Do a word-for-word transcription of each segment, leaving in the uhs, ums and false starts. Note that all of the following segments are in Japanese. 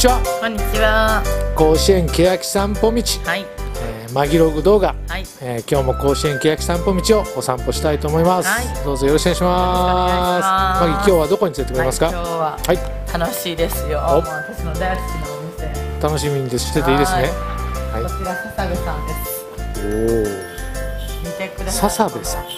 ちは。 こんにちは。 甲子園けやき散歩道、 はい。 えー、マギログ動画、 はい。 えー、今日も甲子園けやき散歩道をお散歩したいと思います。 はい、 どうぞよろしくお願いします。マギ、今日はどこに連れてくれますか？ はい、今日は、はい、楽しいですよ。もう私の大好きなお店。楽しみにしてていいですね。 はい。こちら笹部さんです。 おお。 見てください。 笹部さん。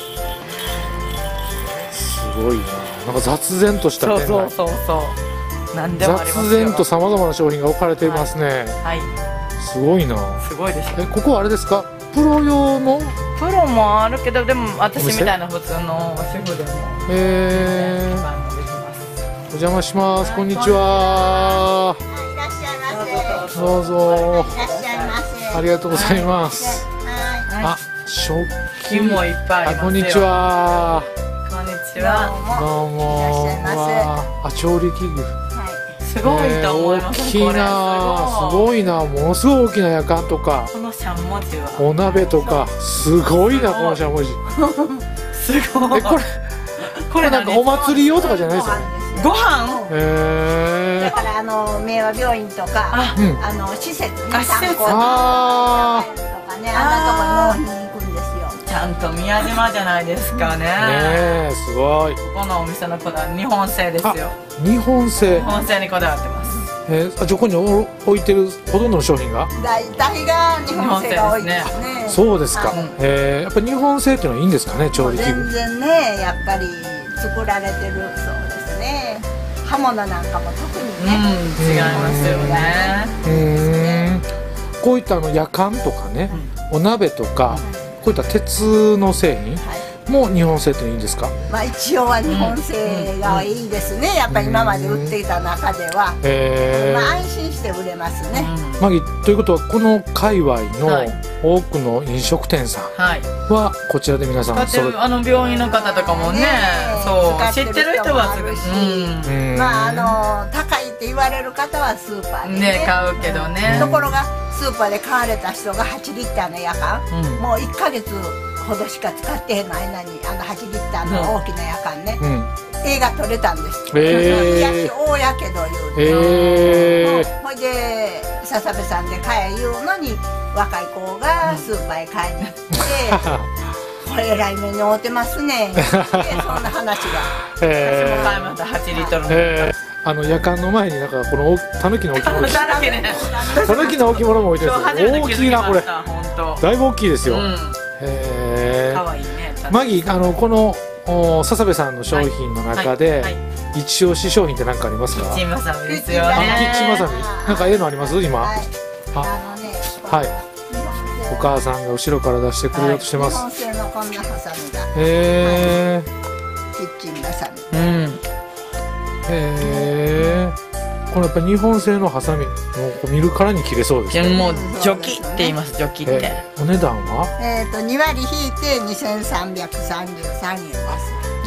すごいな。なんか雑然とした店内。 そうそうそうそう。何でもありますよ。 雑然とさまざまな商品が置かれていますね。 はい。 すごいな。 すごいです。 え、ここはあれですか？プロ用の？ プロもあるけど、でも私みたいな普通の主婦でも。 へえ。お邪魔します。こんにちは。 いらっしゃいませ。 どうぞ。 いらっしゃいませ。 ありがとうございます。 はい。 あ、食器もいっぱいありますよ。 こんにちは。 こんにちは。 どうも。 いらっしゃいませ。あ、調理器具。 すごいと思います。 大きいな。すごいな。ものすごい大きなやかんとか。 このしゃもじは。 お鍋とか。すごいな、このしゃもじ。 すごい。 え、これ。これなんかお祭り用とかじゃないですよね。 ご飯。 へえ。 だからあの明和病院とかあの施設ね、 施設とかね、あんなとこに納品に行くんですよ。 ちゃんと宮島じゃないですかね。ねえ、すごい。 このお店のこだわり日本製ですよ。 日本製。 日本製にこだわってます。 えー、あ、そこに置いてるほとんどの商品が大体が日本製が多いですね。 そうですか。えー、やっぱり日本製っていうのはいいんですかね、調理器具。 全然ね、やっぱり作られてるそうですね。刃物なんかも特にね、 うん、違いますよね。 うん、こういったあのやかんとかね、お鍋とか、こういった鉄の製品も日本製っていいんですか？ まあ一応は日本製がいいですね。やっぱり今まで売っていた中では、まあ安心して売れますね。 マギ、ということはこの界隈の多くの飲食店さんはこちらで皆さん使ってる、あの病院の方とかもね、そう知ってる人はすぐし、 まああの高いって言われる方はスーパーでね買うけどね。 ところがスーパーで買われた人がはちリッターのやかん、もういっかげつほどしか使ってへんの間にあのはちリッターの大きなやかんね、映画撮れたんです。いやし大やけど言うて、ほいで笹部さんで買え言うのに若い子がスーパーへ買いに行ってこれえらい目に遭うてますねってそんな話が。 私も買いましたはちリットルの。 あの夜間の前になんかこのタヌキの置物、 タヌキね、 タヌキの置物も置いてるんですよ。大きいなこれ。だいぶ大きいですよ。へえ。 可愛いね。 マギ、あのこの笹部さんの商品の中で一押し商品って何かありますか？ キッチンバサミですよね。 キッチンバサミ。なんかええのあります今？あ、はい。お母さんが後ろから出してくれようとしてます。 日本製のこんなハサミだ。 へえ。 キッチンバサミ。 うん。へえ。このやっぱ日本製のハサミ、もう見るからに切れそうですね。 もうジョキって言います。ジョキって。 お値段は？ えっとに割引いてにせんさんびゃくさんじゅうさんえんです。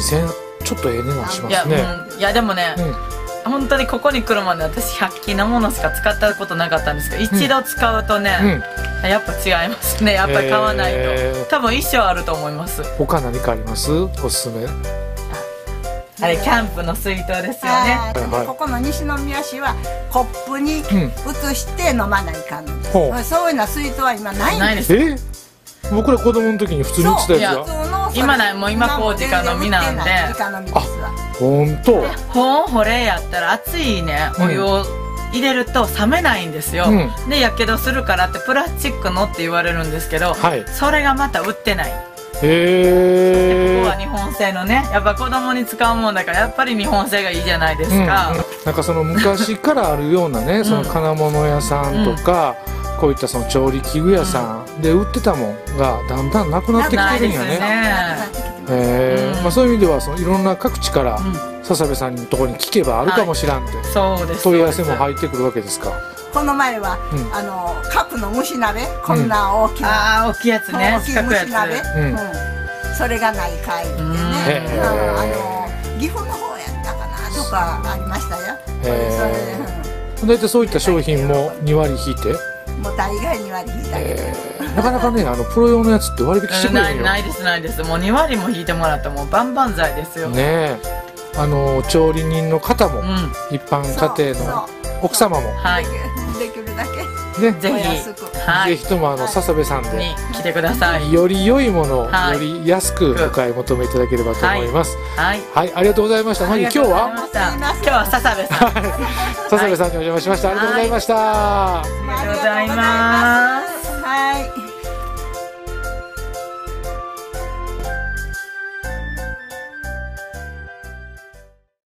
千ちょっとええ値段しますね。 いやでもね、本当にここに来るまで私ひゃく均のものしか使ったことなかったんですけど、一度使うとね、やっぱ違いますね。やっぱり買わないと。多分一生あると思います。 他何かあります？おすすめ。 あれキャンプの水筒ですよね。 ここの西宮市はコップに移して飲まないかんのです。そういうの水筒は今ないんです。 え？僕ら子供の時に普通に売ってたやつが。今ない、もう今こう直飲みなんで。 あ、 本当。 ほんほれやったら熱いねお湯を入れると冷めないんですよ。でやけどするからってプラスチックのって言われるんですけど、それがまた売ってない。 へえ。 ここは日本製のね、やっぱ子供に使うもんだからやっぱり日本製がいいじゃないですか。 なんかその昔からあるようなね、その金物屋さんとか、こういったその調理器具屋さんで売ってたもんがだんだんなくなってきてるんやね。ええ、まあそういう意味ではそのいろんな各地から笹部さんのところに聞けばあるかもしらんって問い合わせも入ってくるわけですか。 この前はあの角の蒸し鍋、こんな大きな、 ああ大きいやつね、 大きい蒸し鍋、それがないかいでね、あの岐阜の方やったかなとかありましたよ。 大体そういった商品もに割引いて、 もう大概に割引いたけど、 なかなかね、あのプロ用のやつって割引してくれるよ。 ないですないです。もうに割も引いてもらっても万々歳ですよね。あの調理人の方も一般家庭の奥様も、 はい、 できるだけね、 ぜひ、はい、 ぜひともあの笹部さんで来てください。 より良いものをより安くお買い求めいただければと思います。はい、はい、ありがとうございました。マギ今日は今日は笹部さん、 笹部さんにお邪魔しました。ありがとうございました。 ありがとうございます。